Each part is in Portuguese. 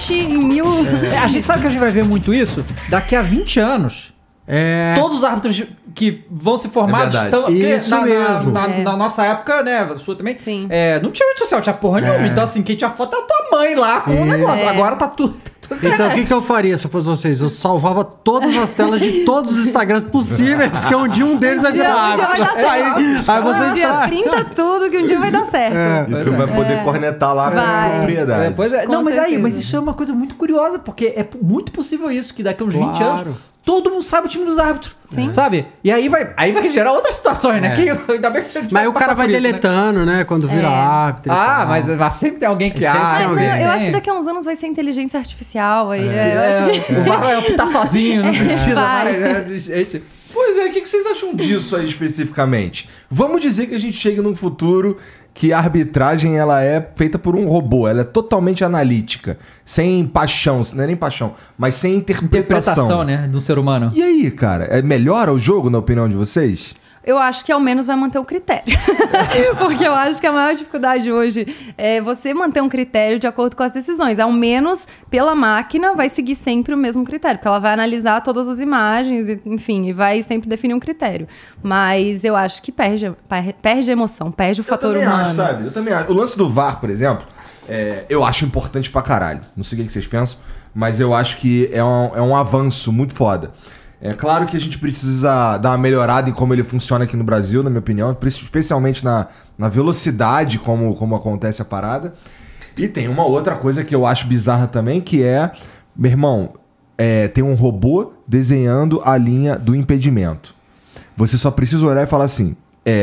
City em 1000... A gente sabe que a gente vai ver muito isso daqui a 20 anos. Todos os árbitros que vão ser formados estão... Isso mesmo. Na nossa época, né, a sua também, Sim. não tinha rede social, tinha porra nenhuma. Então, assim, quem tinha foto era tua mãe lá com o negócio. Agora tá tudo... Então, o que eu faria se eu fosse vocês? Eu salvava todas as telas de todos os Instagrams possíveis, que um dia um deles vai virar Um dia vai dar certo. Aí vocês Dia, printa tudo que um dia vai dar certo. E tu vai poder cornetar lá com propriedade. Não, mas certeza. mas isso é uma coisa muito curiosa, porque é muito possível isso, que daqui a uns 20 anos todo mundo sabe o time dos árbitros. Sim. Sabe? E aí vai gerar outras situações, né? Que ainda bem que você Mas o cara vai deletando, né? Quando vira árbitro. Mas sempre tem alguém que Eu acho que daqui a uns anos vai ser inteligência artificial. Eu acho que... O VAR vai optar sozinho, não precisa mais, né? De gente. Pois é, o que vocês acham disso aí especificamente? Vamos dizer que a gente chegue num futuro que a arbitragem ela é feita por um robô, ela é totalmente analítica, sem paixão, não é nem paixão, mas sem interpretação, né, do ser humano. E aí, cara, melhora o jogo na opinião de vocês? Eu acho que ao menos vai manter o critério. Porque eu acho que a maior dificuldade hoje é você manter um critério de acordo com as decisões. Ao menos, pela máquina, vai seguir sempre o mesmo critério. Porque ela vai analisar todas as imagens, enfim, e vai sempre definir um critério. Mas eu acho que perde a emoção, perde o fator humano. Acho, sabe? Eu também acho. O lance do VAR, por exemplo, eu acho importante pra caralho. Não sei o que vocês pensam, mas eu acho que é um avanço muito foda. É claro que a gente precisa dar uma melhorada em como ele funciona aqui no Brasil, na minha opinião, especialmente na velocidade como acontece a parada. E tem uma outra coisa que eu acho bizarra também, que é, meu irmão, tem um robô desenhando a linha do impedimento. Você só precisa olhar e falar assim,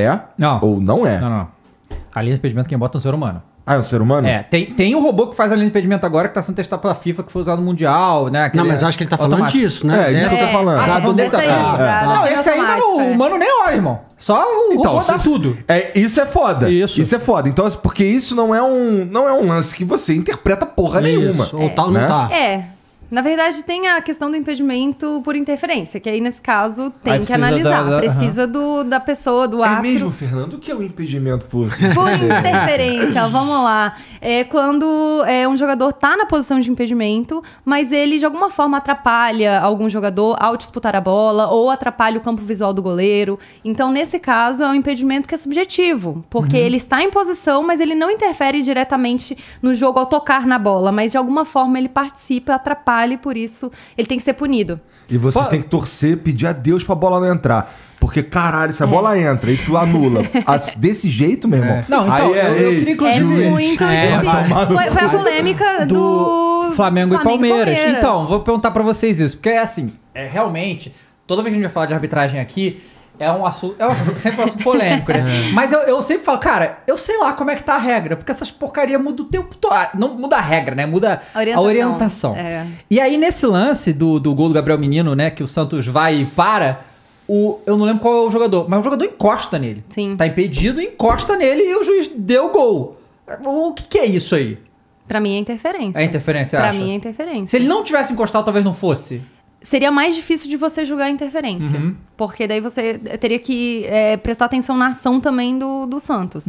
ou não é. Não. A linha de impedimento quem bota é um ser humano. Ah, é um ser humano? Tem um robô que faz a linha de impedimento agora que tá sendo testado pela FIFA, que foi usado no Mundial, né? Não, mas acho que ele tá falando disso, né? Disso que você tá falando. Tá falando desse Não, esse aí o humano nem olha, irmão. Só o robô dá tudo. Isso é foda. Isso é foda. Então, porque isso não é um lance que você interpreta porra nenhuma. Ou tal não tá. Na verdade, tem a questão do impedimento por interferência, que aí, nesse caso, tem que analisar. Precisa da pessoa, do árbitro. É mesmo, Fernando? O que é o impedimento por interferência? Vamos lá. É quando um jogador tá na posição de impedimento, mas ele, de alguma forma, atrapalha algum jogador ao disputar a bola ou atrapalha o campo visual do goleiro. Então, nesse caso, é um impedimento que é subjetivo, porque ele está em posição, mas ele não interfere diretamente no jogo ao tocar na bola, mas, de alguma forma, ele participa, atrapalha e por isso ele tem que ser punido. E vocês têm que torcer, pedir a Deus pra bola não entrar. Porque, caralho, se a bola entra e tu anula desse jeito, meu irmão... Não, então, eu queria inclusive... muito difícil. Foi a polêmica do Flamengo e Palmeiras. Então, vou perguntar pra vocês isso. Porque, assim, realmente, toda vez que a gente vai falar de arbitragem aqui, é um assunto sempre um assunto polêmico, né? Mas eu sempre falo, cara, eu sei lá como é que tá a regra, porque essas porcaria mudam o tempo todo. Não muda a regra, né? Muda a orientação. E aí, nesse lance do gol do Gabriel Menino, né? Que o Santos vai e para, eu não lembro qual é o jogador, mas o jogador encosta nele. Sim. Tá impedido, encosta nele e o juiz deu o gol. O que é isso aí? Pra mim é interferência. É interferência, Pra acha? mim é interferência. Se ele não tivesse encostado, talvez não fosse. Seria mais difícil de você julgar a interferência. Porque daí você teria que prestar atenção na ação também do Santos.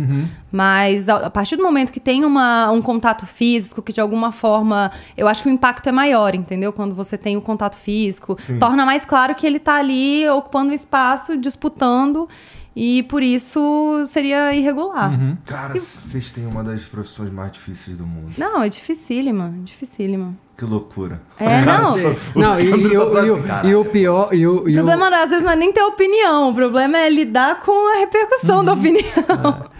Mas a partir do momento que tem um contato físico, que de alguma forma... Eu acho que o impacto é maior, entendeu? Quando você tem o contato físico. Torna mais claro que ele tá ali ocupando o espaço, disputando... E por isso seria irregular. Cara, vocês têm uma das profissões mais difíceis do mundo. Não, é dificílima, dificílima. Que loucura. E o pior... O problema, às vezes, não é nem ter opinião. O problema é lidar com a repercussão da opinião.